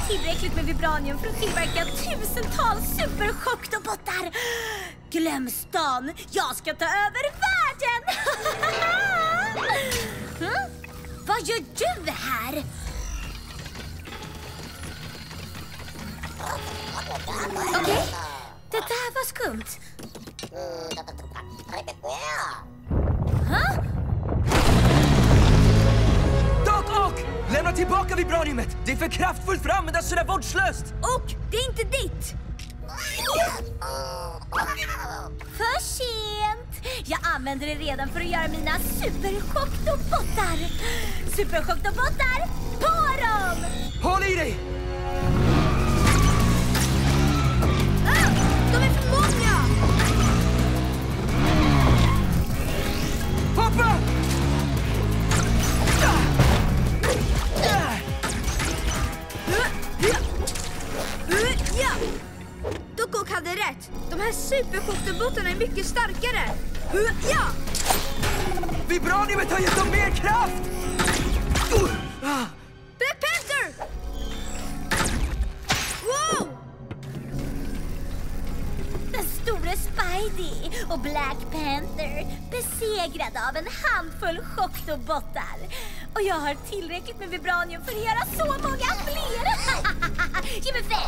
tillräckligt med vibranium för att tillverka tusentals superchocktobotar. Glöm stan, jag ska ta över världen. Vad gör du här? Okej, det där var skumt. Doc Ock! Lämna tillbaka vibraniumet! Det är för kraftfullt för att användas sådär vårdslöst! Och det är inte ditt! För sent! Jag använder det redan för att göra mina superchocktobotar. Superchocktobotar, på dem! Håll i dig! De är för många! Hoppa! Ja! Doc Ock hade rätt. De här superchocktobotarna är mycket starkare. Ja! Vibraniumet har gett dem mer kraft! Black Panther! Wow! Den store Spidey och Black Panther besegrade av en handfull chocktobotar. Och jag har tillräckligt med vibranium för att göra så många fler. Ge mig 5.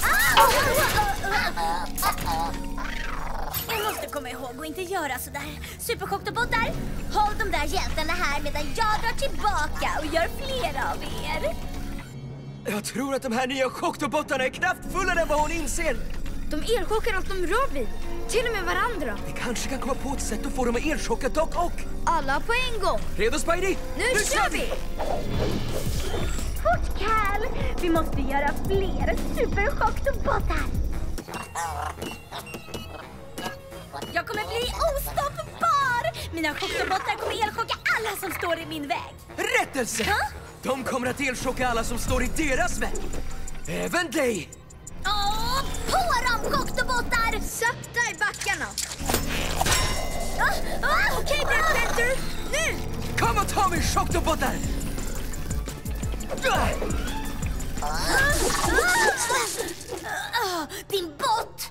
Jag måste komma ihåg att inte göra sådär. Superchocktobotar, håll de där hjältarna här medan jag drar tillbaka och gör fler av er. Jag tror att de här nya chocktobotarna är kraftfullare än vad hon inser. De elchockar allt de rör vid. Till och med varandra. Vi kanske kan komma på ett sätt att få dem att elchocka Doc Ock. Alla på en gång. Redo, Spidey? Nu kör vi! Fort, Cal! Vi måste göra fler superchocktobotar. Jag kommer bli ostoppbar! Mina chocktobotar kommer elchocka alla som står i min väg. Rättelse! De kommer att elchocka alla som står i deras väg. Även dig! På dem, chocktobotar! Sakta i backarna. Okej, Black Panther. Nu! Kom och ta mig, chocktobotar! Din bot!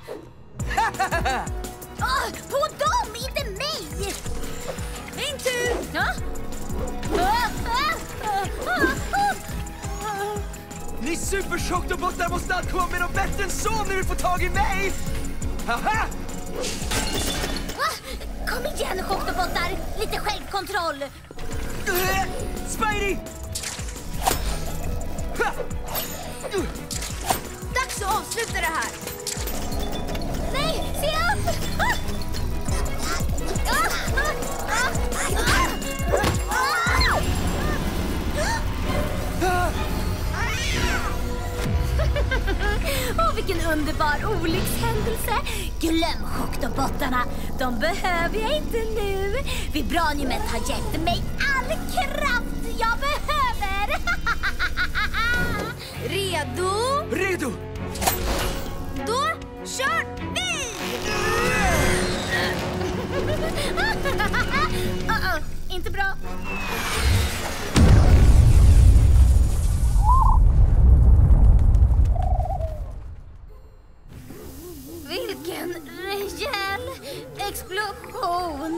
På dem, inte mig! Min tur! Ni superchocktobotar måste allt komma med något bättre än så om ni vill få tag i mig! Haha! Kom igen, chocktobotar! Lite självkontroll! Spidey! Dags att avsluta det här! Nej, se upp! Vilken underbar olyckshändelse! Glöm chocktobotarna! De behöver jag inte nu. Vibraniumet har gett mig all kraft jag behöver. Redo? Redo! Då kör vi! Inte bra. Vilken rejäl explosion!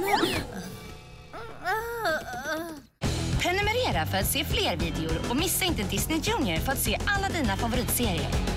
Prenumerera för att se fler videor och missa inte Disney Junior för att se alla dina favoritserier.